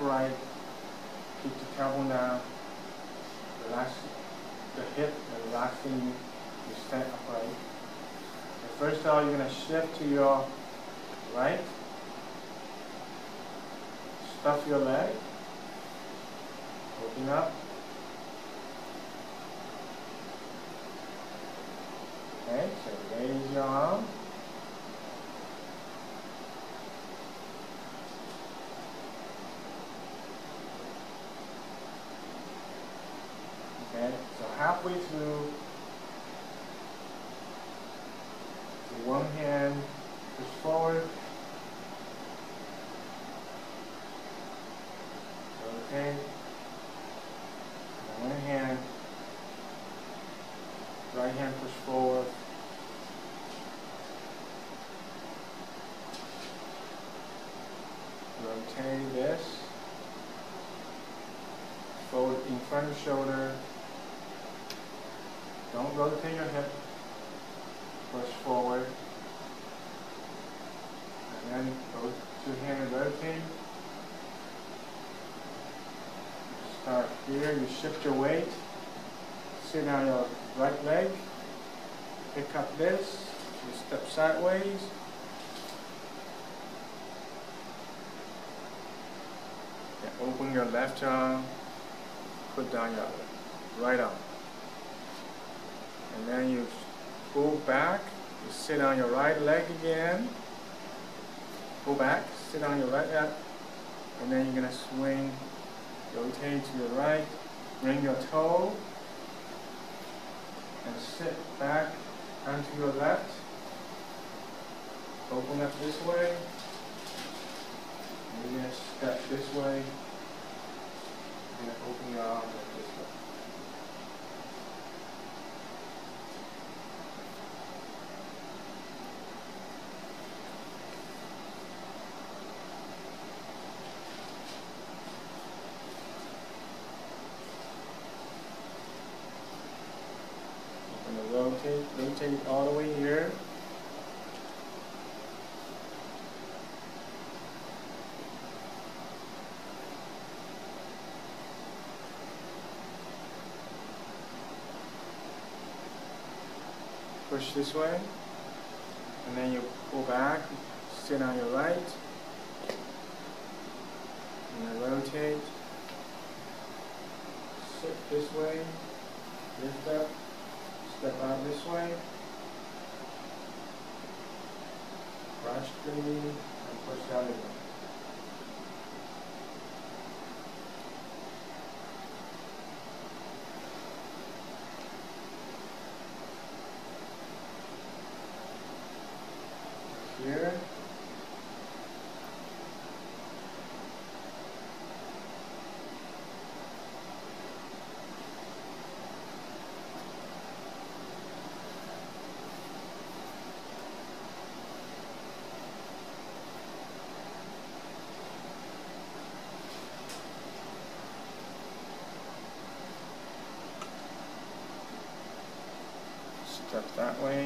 upright. Keep the tailbone down. Relax the hip and relaxing you stand upright. And first of all, you're going to shift to your right. Stuff your leg. Open up. Okay, so raise your arm. Okay, so halfway through, with one hand push forward. Okay. One hand, right hand push forward. Rotate this. Forward in front of the shoulder. Don't rotate your hip. Push forward. And then go two-handed rotate. Start here, you shift your weight. Sit on your right leg. Pick up this. You step sideways. And open your left arm. Put down your right arm. And then you pull back. You sit on your right leg again. Pull back, sit on your right leg. And then you're going to swing, rotate to your right. Bring your toe. And sit back onto your left. Open up this way. And you're going to step this way. You're going to open your arm like this way. Rotate all the way here. Push this way, and then you pull back, sit on your right, and then rotate, sit this way, lift up. Step out this way, brush the knee, and push down again. Here. Step that way.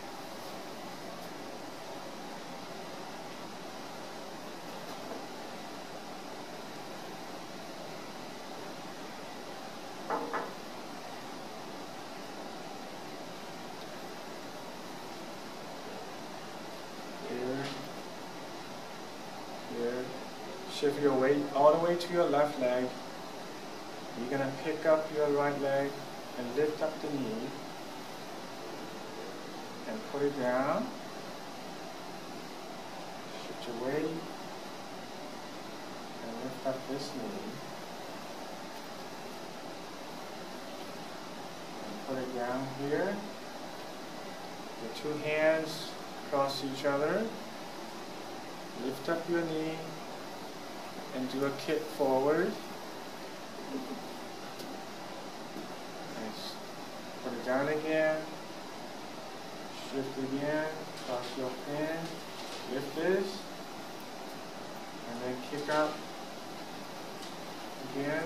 Here. Shift your weight all the way to your left leg. You're going to pick up your right leg and lift up the knee. And put it down. Shift your weight. And lift up this knee. And put it down here. Your two hands cross each other. Lift up your knee. And do a kick forward. And put it down again. Lift again, cross your hand, lift this, and then kick up again.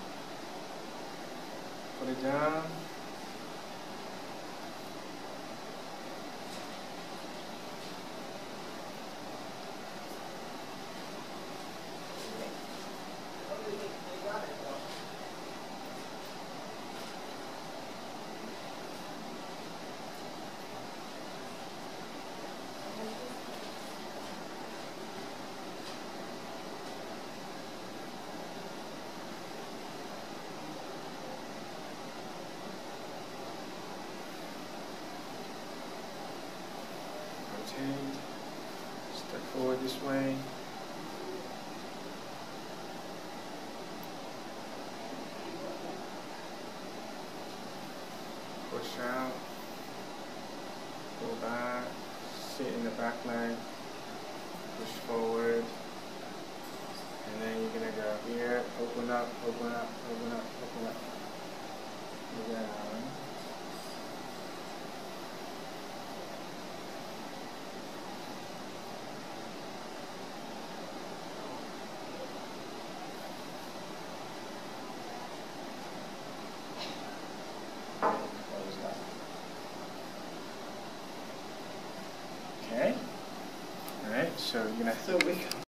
Put it down, rotate, step forward this way. Push out, go back, sit in the back leg, push forward, and then you're gonna go here, open up, open up, open up, open up, down. Okay. All right. So you're gonna. So we